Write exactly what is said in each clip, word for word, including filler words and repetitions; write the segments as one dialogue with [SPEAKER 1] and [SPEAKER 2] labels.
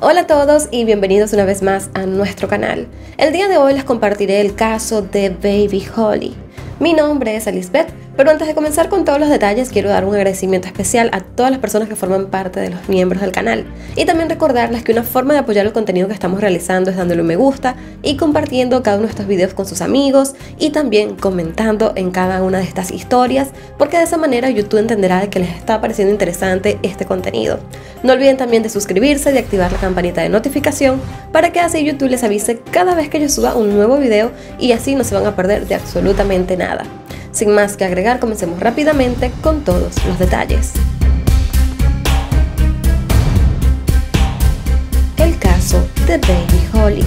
[SPEAKER 1] Hola a todos y bienvenidos una vez más a nuestro canal. El día de hoy les compartiré el caso de Baby Holly. Mi nombre es Elizabeth, pero antes de comenzar con todos los detalles quiero dar un agradecimiento especial a todas las personas que forman parte de los miembros del canal y también recordarles que una forma de apoyar el contenido que estamos realizando es dándole un me gusta y compartiendo cada uno de estos videos con sus amigos y también comentando en cada una de estas historias, porque de esa manera YouTube entenderá de que les está pareciendo interesante este contenido. No olviden también de suscribirse y de activar la campanita de notificación para que así YouTube les avise cada vez que yo suba un nuevo video y así no se van a perder de absolutamente nada. Sin más que agregar, comencemos rápidamente con todos los detalles. El caso de Baby Holly.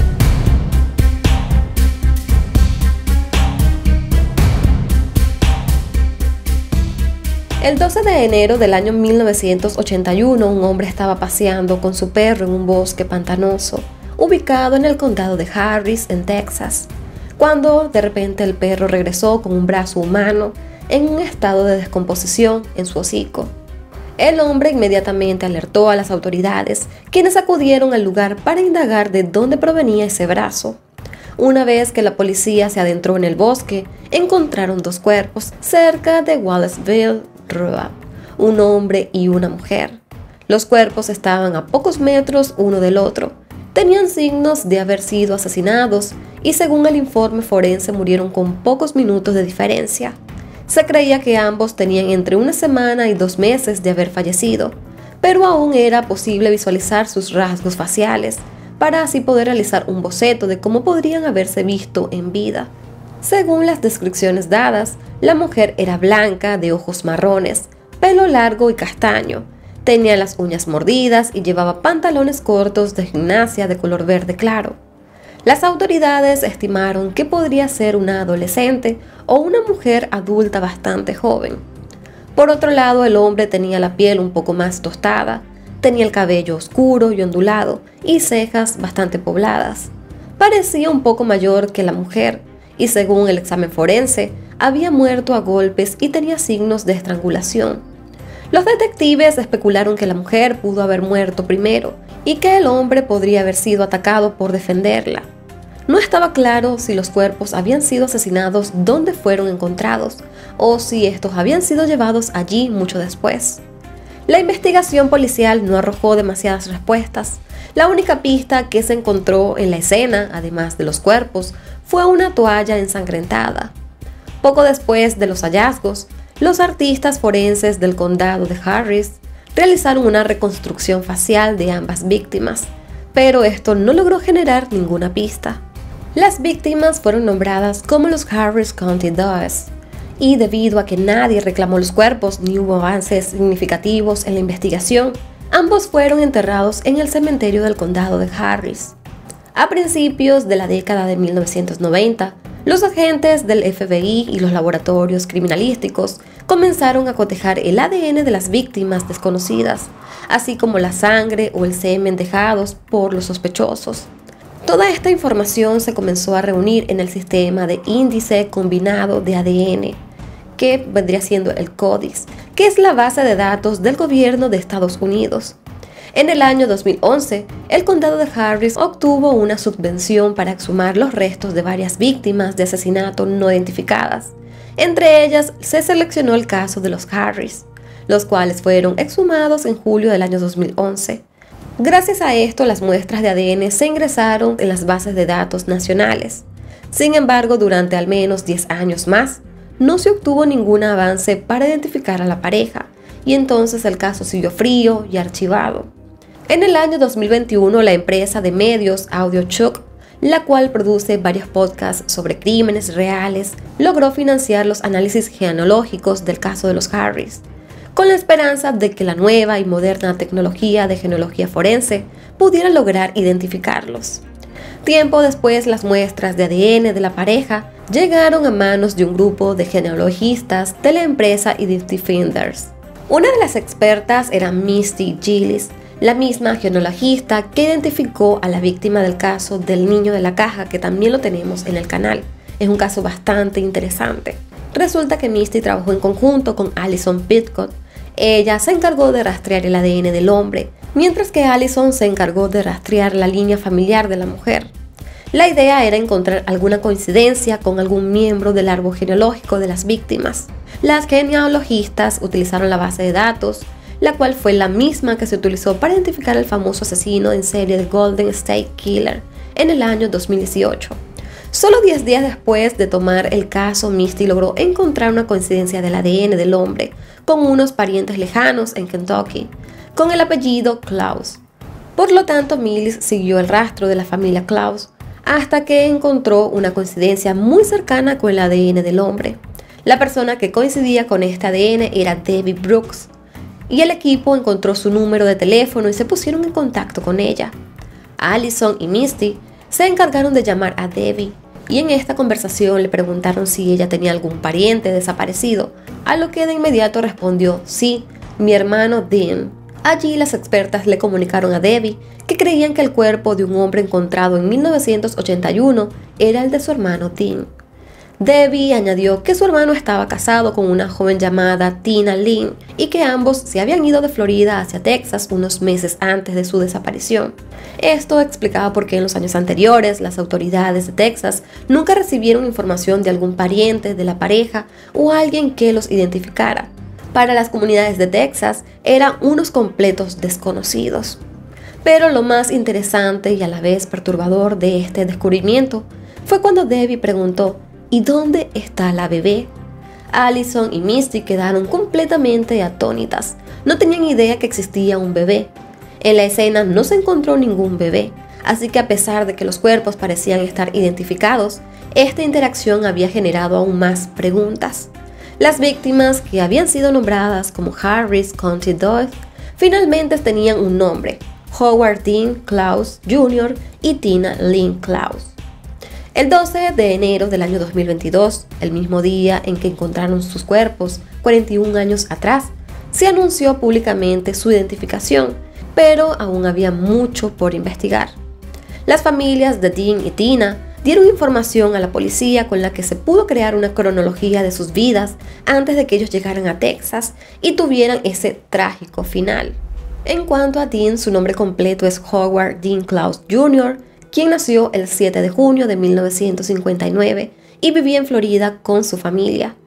[SPEAKER 1] El doce de enero del año mil novecientos ochenta y uno, un hombre estaba paseando con su perro en un bosque pantanoso, ubicado en el condado de Harris, en Texas, cuando de repente el perro regresó con un brazo humano en un estado de descomposición en su hocico. El hombre inmediatamente alertó a las autoridades, quienes acudieron al lugar para indagar de dónde provenía ese brazo. Una vez que la policía se adentró en el bosque, encontraron dos cuerpos cerca de Wallaceville Road, un hombre y una mujer. Los cuerpos estaban a pocos metros uno del otro. Tenían signos de haber sido asesinados y según el informe forense murieron con pocos minutos de diferencia. Se creía que ambos tenían entre una semana y dos meses de haber fallecido, pero aún era posible visualizar sus rasgos faciales para así poder realizar un boceto de cómo podrían haberse visto en vida. Según las descripciones dadas, la mujer era blanca, de ojos marrones, pelo largo y castaño. Tenía las uñas mordidas y llevaba pantalones cortos de gimnasia de color verde claro. Las autoridades estimaron que podría ser una adolescente o una mujer adulta bastante joven. Por otro lado, el hombre tenía la piel un poco más tostada, tenía el cabello oscuro y ondulado y cejas bastante pobladas. Parecía un poco mayor que la mujer y según el examen forense, había muerto a golpes y tenía signos de estrangulación. Los detectives especularon que la mujer pudo haber muerto primero y que el hombre podría haber sido atacado por defenderla. No estaba claro si los cuerpos habían sido asesinados donde fueron encontrados o si estos habían sido llevados allí mucho después. La investigación policial no arrojó demasiadas respuestas. La única pista que se encontró en la escena, además de los cuerpos, fue una toalla ensangrentada. Poco después de los hallazgos, los artistas forenses del condado de Harris realizaron una reconstrucción facial de ambas víctimas, pero esto no logró generar ninguna pista. Las víctimas fueron nombradas como los Harris County Does, y debido a que nadie reclamó los cuerpos ni hubo avances significativos en la investigación, ambos fueron enterrados en el cementerio del condado de Harris. A principios de la década de mil novecientos noventa, los agentes del F B I y los laboratorios criminalísticos comenzaron a cotejar el A D N de las víctimas desconocidas, así como la sangre o el semen dejados por los sospechosos. Toda esta información se comenzó a reunir en el sistema de índice combinado de A D N, que vendría siendo el CODIS, que es la base de datos del gobierno de Estados Unidos. En el año dos mil once, el condado de Harris obtuvo una subvención para exhumar los restos de varias víctimas de asesinato no identificadas. Entre ellas, se seleccionó el caso de los Harris, los cuales fueron exhumados en julio del año dos mil once. Gracias a esto, las muestras de A D N se ingresaron en las bases de datos nacionales. Sin embargo, durante al menos diez años más, no se obtuvo ningún avance para identificar a la pareja, y entonces el caso siguió frío y archivado. En el año dos mil veintiuno, la empresa de medios AudioChuck, la cual produce varios podcasts sobre crímenes reales, logró financiar los análisis genealógicos del caso de los Harris, con la esperanza de que la nueva y moderna tecnología de genealogía forense pudiera lograr identificarlos. Tiempo después, las muestras de A D N de la pareja llegaron a manos de un grupo de genealogistas de la empresa Edith Defenders. Una de las expertas era Misty Gillis, la misma genealogista que identificó a la víctima del caso del niño de la caja, que también lo tenemos en el canal. Es un caso bastante interesante. Resulta que Misty trabajó en conjunto con Alison Pitcott Ella se encargó de rastrear el A D N del hombre, mientras que Allison se encargó de rastrear la línea familiar de la mujer. La idea era encontrar alguna coincidencia con algún miembro del árbol genealógico de las víctimas. Las genealogistas utilizaron la base de datos, la cual fue la misma que se utilizó para identificar al famoso asesino en serie de Golden State Killer en el año dos mil dieciocho. Solo diez días después de tomar el caso, Misty logró encontrar una coincidencia del A D N del hombre con unos parientes lejanos en Kentucky, con el apellido Klaus. Por lo tanto, Mills siguió el rastro de la familia Klaus hasta que encontró una coincidencia muy cercana con el A D N del hombre. La persona que coincidía con este A D N era Debbie Brooks, y el equipo encontró su número de teléfono y se pusieron en contacto con ella. Allison y Misty se encargaron de llamar a Debbie, y en esta conversación le preguntaron si ella tenía algún pariente desaparecido, a lo que de inmediato respondió: sí, mi hermano Dean. Allí las expertas le comunicaron a Debbie que creían que el cuerpo de un hombre encontrado en mil novecientos ochenta y uno era el de su hermano Dean. Debbie añadió que su hermano estaba casado con una joven llamada Tina Lynn y que ambos se habían ido de Florida hacia Texas unos meses antes de su desaparición. Esto explicaba por qué en los años anteriores las autoridades de Texas nunca recibieron información de algún pariente de la pareja o alguien que los identificara. Para las comunidades de Texas eran unos completos desconocidos. Pero lo más interesante y a la vez perturbador de este descubrimiento fue cuando Debbie preguntó: ¿y dónde está la bebé? Allison y Misty quedaron completamente atónitas. No tenían idea que existía un bebé. En la escena no se encontró ningún bebé, así que a pesar de que los cuerpos parecían estar identificados, esta interacción había generado aún más preguntas. Las víctimas, que habían sido nombradas como Harris County Doyle, finalmente tenían un nombre: Howard Dean Klaus junior y Tina Lynn Klaus. El doce de enero del año dos mil veintidós, el mismo día en que encontraron sus cuerpos, cuarenta y un años atrás, se anunció públicamente su identificación, pero aún había mucho por investigar. Las familias de Dean y Tina dieron información a la policía con la que se pudo crear una cronología de sus vidas antes de que ellos llegaran a Texas y tuvieran ese trágico final. En cuanto a Dean, su nombre completo es Howard Dean Klaus junior, quien nació el siete de junio de mil novecientos cincuenta y nueve y vivía en Florida con su familia.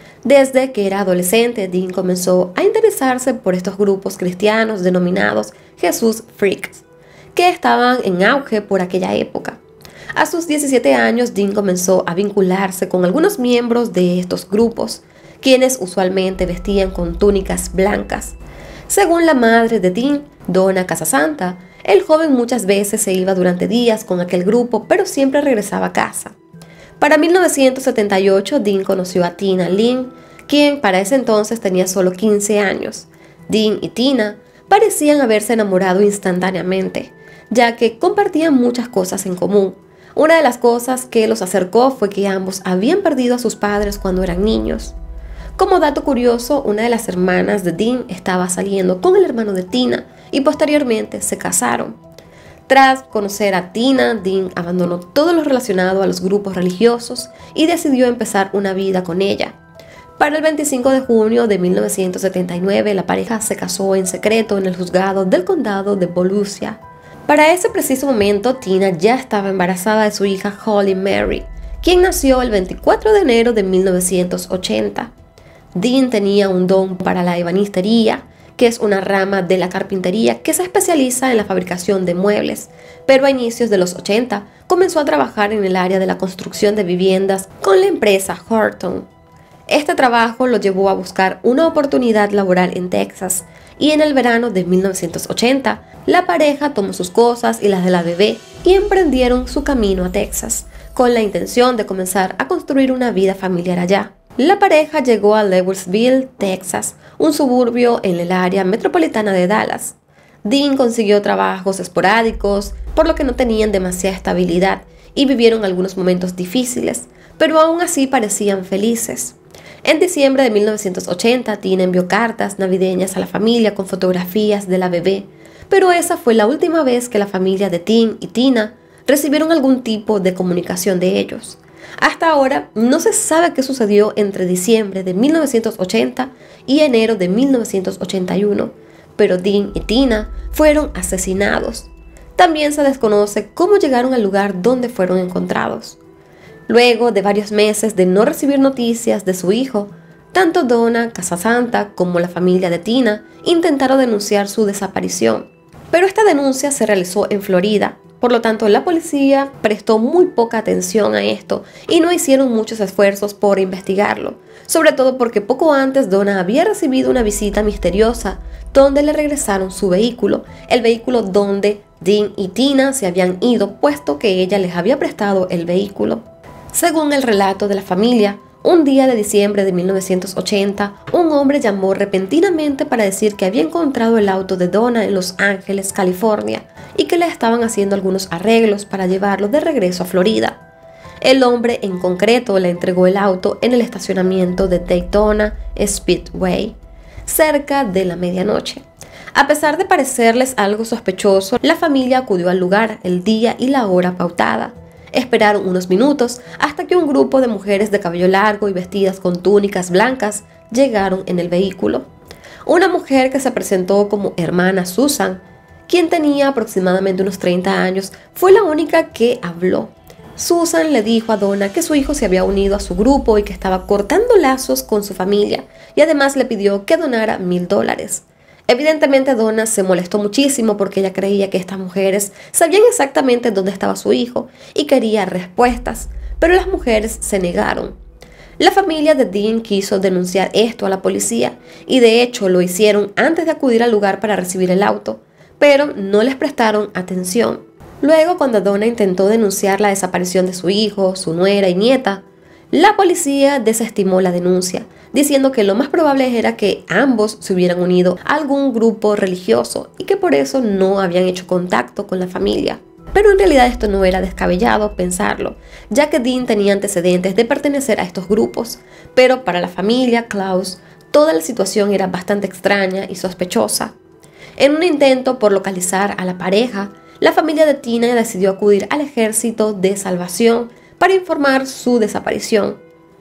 [SPEAKER 1] Desde que era adolescente, Dean comenzó a interesarse por estos grupos cristianos denominados Jesús Freaks, que estaban en auge por aquella época. A sus diecisiete años, Dean comenzó a vincularse con algunos miembros de estos grupos, quienes usualmente vestían con túnicas blancas. Según la madre de Dean, Donna Casasanta, el joven muchas veces se iba durante días con aquel grupo, pero siempre regresaba a casa. Para mil novecientos setenta y ocho, Dean conoció a Tina Lynn, quien para ese entonces tenía solo quince años. Dean y Tina parecían haberse enamorado instantáneamente, ya que compartían muchas cosas en común. Una de las cosas que los acercó fue que ambos habían perdido a sus padres cuando eran niños. Como dato curioso, una de las hermanas de Dean estaba saliendo con el hermano de Tina y posteriormente se casaron. Tras conocer a Tina, Dean abandonó todo lo relacionado a los grupos religiosos y decidió empezar una vida con ella. Para el veinticinco de junio de mil novecientos setenta y nueve, la pareja se casó en secreto en el juzgado del condado de Volusia. Para ese preciso momento, Tina ya estaba embarazada de su hija Holly Mary, quien nació el veinticuatro de enero de mil novecientos ochenta. Dean tenía un don para la ebanistería, que es una rama de la carpintería que se especializa en la fabricación de muebles, pero a inicios de los ochenta comenzó a trabajar en el área de la construcción de viviendas con la empresa Horton. Este trabajo lo llevó a buscar una oportunidad laboral en Texas, y en el verano de mil novecientos ochenta, la pareja tomó sus cosas y las de la bebé y emprendieron su camino a Texas, con la intención de comenzar a construir una vida familiar allá. La pareja llegó a Lewisville, Texas, un suburbio en el área metropolitana de Dallas. Dean consiguió trabajos esporádicos, por lo que no tenían demasiada estabilidad y vivieron algunos momentos difíciles, pero aún así parecían felices. En diciembre de mil novecientos ochenta, Tina envió cartas navideñas a la familia con fotografías de la bebé, pero esa fue la última vez que la familia de Dean y Tina recibieron algún tipo de comunicación de ellos. Hasta ahora no se sabe qué sucedió entre diciembre de mil novecientos ochenta y enero de mil novecientos ochenta y uno, pero Dean y Tina fueron asesinados. También se desconoce cómo llegaron al lugar donde fueron encontrados. Luego de varios meses de no recibir noticias de su hijo, tanto Donna Casasanta como la familia de Tina intentaron denunciar su desaparición, pero esta denuncia se realizó en Florida. Por lo tanto, la policía prestó muy poca atención a esto y no hicieron muchos esfuerzos por investigarlo, sobre todo porque poco antes Donna había recibido una visita misteriosa donde le regresaron su vehículo, el vehículo donde Dean y Tina se habían ido, puesto que ella les había prestado el vehículo. Según el relato de la familia, un día de diciembre de mil novecientos ochenta, un hombre llamó repentinamente para decir que había encontrado el auto de Donna en Los Ángeles, California, y que le estaban haciendo algunos arreglos para llevarlo de regreso a Florida. El hombre en concreto le entregó el auto en el estacionamiento de Daytona Speedway, cerca de la medianoche. A pesar de parecerles algo sospechoso, la familia acudió al lugar el día y la hora pautada. Esperaron unos minutos hasta que un grupo de mujeres de cabello largo y vestidas con túnicas blancas llegaron en el vehículo. Una mujer que se presentó como hermana Susan, quien tenía aproximadamente unos treinta años, fue la única que habló. Susan le dijo a Donna que su hijo se había unido a su grupo y que estaba cortando lazos con su familia, y además le pidió que donara mil dólares. Evidentemente Donna se molestó muchísimo porque ella creía que estas mujeres sabían exactamente dónde estaba su hijo y quería respuestas, pero las mujeres se negaron. La familia de Dean quiso denunciar esto a la policía y de hecho lo hicieron antes de acudir al lugar para recibir el auto, pero no les prestaron atención. Luego, cuando Donna intentó denunciar la desaparición de su hijo, su nuera y nieta, la policía desestimó la denuncia, diciendo que lo más probable era que ambos se hubieran unido a algún grupo religioso y que por eso no habían hecho contacto con la familia. Pero en realidad esto no era descabellado pensarlo, ya que Dean tenía antecedentes de pertenecer a estos grupos, pero para la familia Klaus toda la situación era bastante extraña y sospechosa. En un intento por localizar a la pareja, la familia de Tina decidió acudir al Ejército de Salvación para informar su desaparición.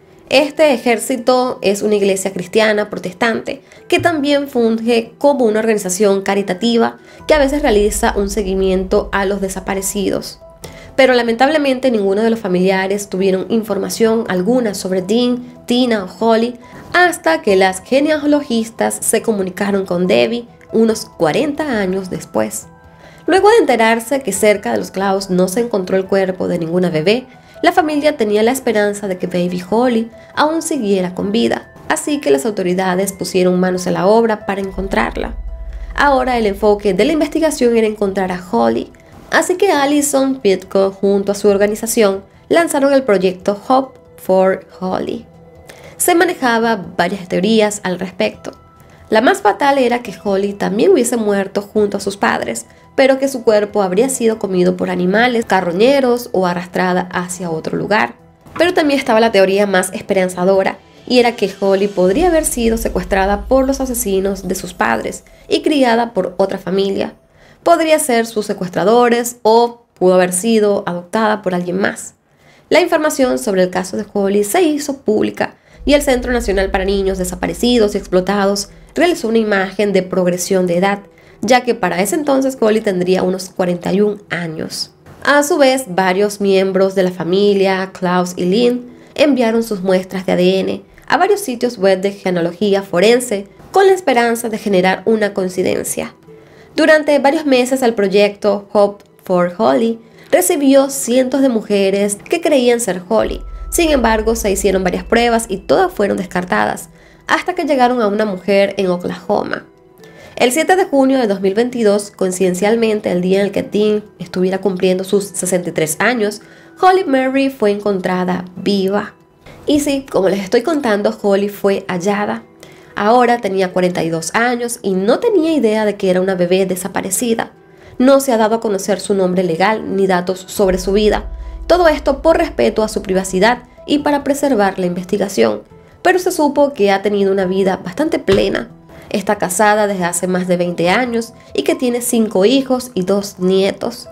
[SPEAKER 1] Este ejército es una iglesia cristiana protestante que también funge como una organización caritativa que a veces realiza un seguimiento a los desaparecidos. Pero lamentablemente ninguno de los familiares tuvieron información alguna sobre Dean, Tina o Holly hasta que las genealogistas se comunicaron con Debbie unos cuarenta años después. Luego de enterarse que cerca de los Klaus no se encontró el cuerpo de ninguna bebé, la familia tenía la esperanza de que Baby Holly aún siguiera con vida, así que las autoridades pusieron manos a la obra para encontrarla. Ahora el enfoque de la investigación era encontrar a Holly, así que Alison Pitcock junto a su organización lanzaron el proyecto Hope for Holly. Se manejaba varias teorías al respecto. La más fatal era que Holly también hubiese muerto junto a sus padres, pero que su cuerpo habría sido comido por animales carroñeros o arrastrada hacia otro lugar. Pero también estaba la teoría más esperanzadora, y era que Holly podría haber sido secuestrada por los asesinos de sus padres y criada por otra familia. Podría ser sus secuestradores o pudo haber sido adoptada por alguien más. La información sobre el caso de Holly se hizo pública y el Centro Nacional para Niños Desaparecidos y Explotados realizó una imagen de progresión de edad, ya que para ese entonces Holly tendría unos cuarenta y un años. A su vez, varios miembros de la familia, Klaus y Lynn, enviaron sus muestras de A D N a varios sitios web de genealogía forense con la esperanza de generar una coincidencia. Durante varios meses el proyecto Hope for Holly recibió cientos de mujeres que creían ser Holly. Sin embargo, se hicieron varias pruebas y todas fueron descartadas, hasta que llegaron a una mujer en Oklahoma. El siete de junio de dos mil veintidós, coincidencialmente el día en el que Dean estuviera cumpliendo sus sesenta y tres años, Holly Mary fue encontrada viva. Y sí, como les estoy contando, Holly fue hallada. Ahora tenía cuarenta y dos años y no tenía idea de que era una bebé desaparecida. No se ha dado a conocer su nombre legal ni datos sobre su vida. Todo esto por respeto a su privacidad y para preservar la investigación. Pero se supo que ha tenido una vida bastante plena. Está casada desde hace más de veinte años y que tiene cinco hijos y dos nietos.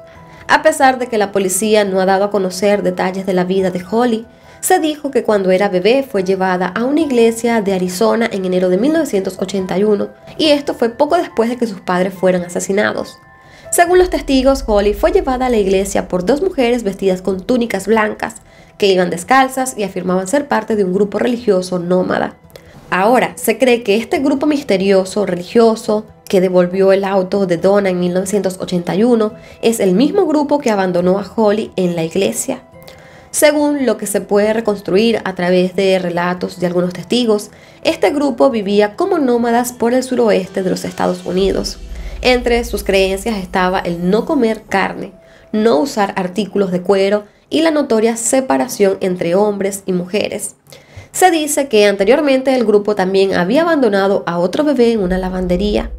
[SPEAKER 1] A pesar de que la policía no ha dado a conocer detalles de la vida de Holly, se dijo que cuando era bebé fue llevada a una iglesia de Arizona en enero de mil novecientos ochenta y uno, y esto fue poco después de que sus padres fueran asesinados. Según los testigos, Holly fue llevada a la iglesia por dos mujeres vestidas con túnicas blancas, que iban descalzas y afirmaban ser parte de un grupo religioso nómada. Ahora, se cree que este grupo misterioso religioso que devolvió el auto de Donna en mil novecientos ochenta y uno es el mismo grupo que abandonó a Holly en la iglesia. Según lo que se puede reconstruir a través de relatos de algunos testigos, este grupo vivía como nómadas por el suroeste de los Estados Unidos. Entre sus creencias estaba el no comer carne, no usar artículos de cuero y la notoria separación entre hombres y mujeres. Se dice que anteriormente el grupo también había abandonado a otro bebé en una lavandería.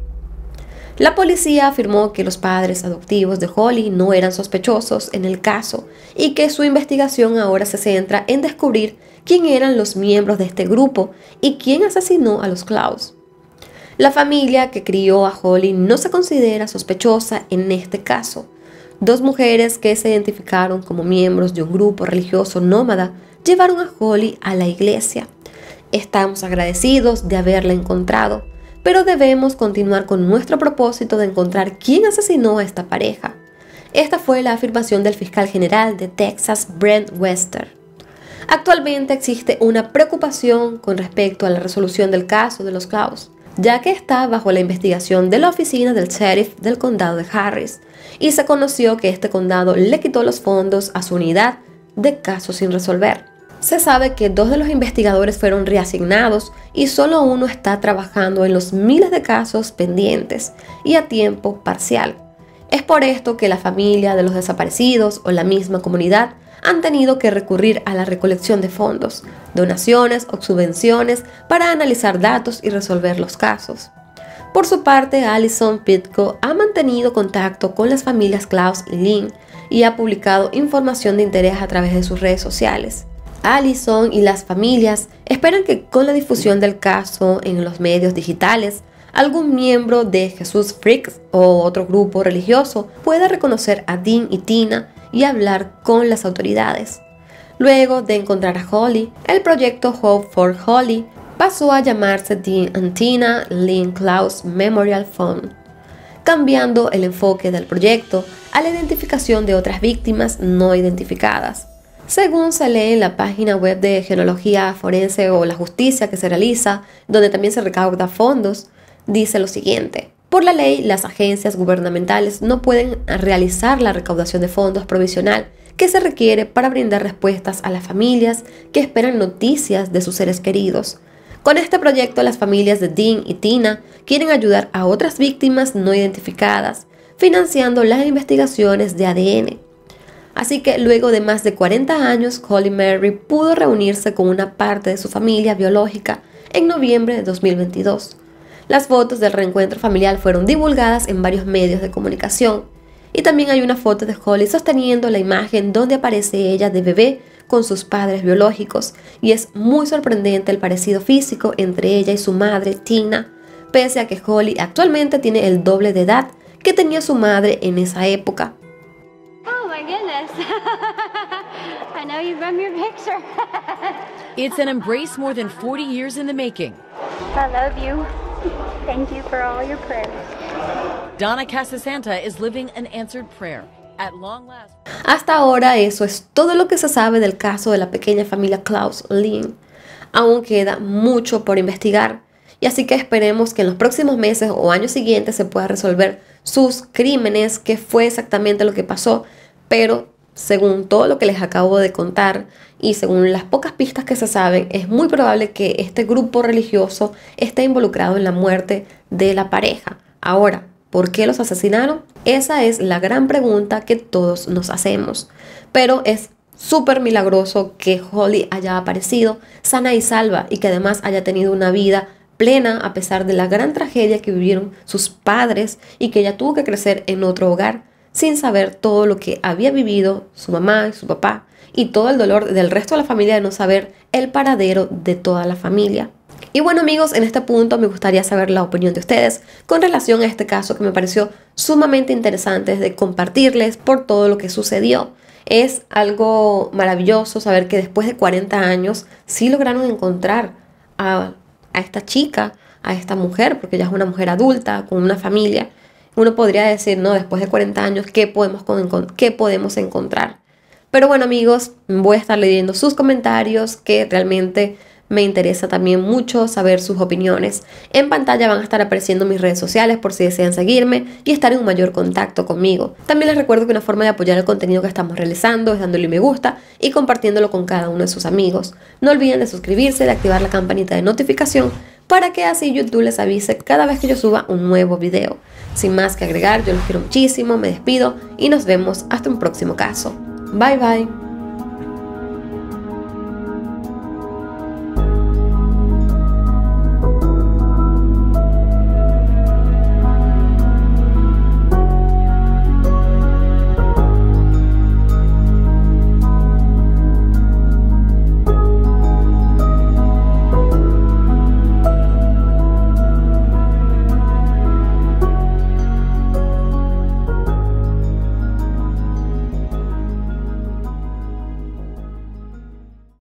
[SPEAKER 1] La policía afirmó que los padres adoptivos de Holly no eran sospechosos en el caso y que su investigación ahora se centra en descubrir quién eran los miembros de este grupo y quién asesinó a los Klaus. La familia que crió a Holly no se considera sospechosa en este caso. Dos mujeres que se identificaron como miembros de un grupo religioso nómada llevaron a Holly a la iglesia. Estamos agradecidos de haberla encontrado, pero debemos continuar con nuestro propósito de encontrar quién asesinó a esta pareja. Esta fue la afirmación del fiscal general de Texas, Brent Wester. Actualmente existe una preocupación con respecto a la resolución del caso de los Klaus, ya que está bajo la investigación de la oficina del sheriff del condado de Harris, y se conoció que este condado le quitó los fondos a su unidad de casos sin resolver. Se sabe que dos de los investigadores fueron reasignados y solo uno está trabajando en los miles de casos pendientes y a tiempo parcial. Es por esto que la familia de los desaparecidos o la misma comunidad han tenido que recurrir a la recolección de fondos, donaciones o subvenciones para analizar datos y resolver los casos. Por su parte, Alison Pitko ha mantenido contacto con las familias Klaus y Lynn y ha publicado información de interés a través de sus redes sociales. Alison y las familias esperan que con la difusión del caso en los medios digitales, algún miembro de Jesus Freaks o otro grupo religioso pueda reconocer a Dean y Tina y hablar con las autoridades. Luego de encontrar a Holly, el proyecto Hope for Holly pasó a llamarse Dean and Tina Lynn Klaus Memorial Fund, cambiando el enfoque del proyecto a la identificación de otras víctimas no identificadas. Según se lee en la página web de Genealogía Forense o la Justicia que se realiza, donde también se recauda fondos, dice lo siguiente: por la ley, las agencias gubernamentales no pueden realizar la recaudación de fondos provisional que se requiere para brindar respuestas a las familias que esperan noticias de sus seres queridos. Con este proyecto, las familias de Dean y Tina quieren ayudar a otras víctimas no identificadas, financiando las investigaciones de A D N. Así que luego de más de cuarenta años, Holly Mary pudo reunirse con una parte de su familia biológica en noviembre de dos mil veintidós. Las fotos del reencuentro familiar fueron divulgadas en varios medios de comunicación, y también hay una foto de Holly sosteniendo la imagen donde aparece ella de bebé con sus padres biológicos, y es muy sorprendente el parecido físico entre ella y su madre, Tina, pese a que Holly actualmente tiene el doble de edad que tenía su madre en esa época.
[SPEAKER 2] Oh my goodness. I know you from your picture.
[SPEAKER 3] It's an embrace more than forty years in the making.
[SPEAKER 2] I love you. Thank you for all your prayers.
[SPEAKER 3] Donna Casasanta is living an answered prayer. At long last.
[SPEAKER 1] Hasta ahora eso es todo lo que se sabe del caso de la pequeña familia Klaus Lynn. Aún queda mucho por investigar, y así que esperemos que en los próximos meses o años siguientes se pueda resolver sus crímenes, qué fue exactamente lo que pasó, pero según todo lo que les acabo de contar y según las pocas pistas que se saben, es muy probable que este grupo religioso esté involucrado en la muerte de la pareja. Ahora, ¿por qué los asesinaron? Esa es la gran pregunta que todos nos hacemos, pero es súper milagroso que Holly haya aparecido sana y salva y que además haya tenido una vida plena a pesar de la gran tragedia que vivieron sus padres y que ella tuvo que crecer en otro hogar sin saber todo lo que había vivido su mamá y su papá y todo el dolor del resto de la familia de no saber el paradero de toda la familia. Y bueno amigos, en este punto me gustaría saber la opinión de ustedes con relación a este caso que me pareció sumamente interesante de compartirles por todo lo que sucedió. Es algo maravilloso saber que después de cuarenta años sí lograron encontrar a, a esta chica, a esta mujer, porque ya es una mujer adulta, con una familia. Uno podría decir, no, después de cuarenta años, ¿qué podemos, qué podemos encontrar? Pero bueno amigos, voy a estar leyendo sus comentarios, que realmente me interesa también mucho saber sus opiniones. En pantalla van a estar apareciendo mis redes sociales por si desean seguirme y estar en un mayor contacto conmigo. También les recuerdo que una forma de apoyar el contenido que estamos realizando es dándole me gusta y compartiéndolo con cada uno de sus amigos. No olviden de suscribirse y de activar la campanita de notificación para que así YouTube les avise cada vez que yo suba un nuevo video. Sin más que agregar, yo los quiero muchísimo, me despido y nos vemos hasta un próximo caso. Bye bye.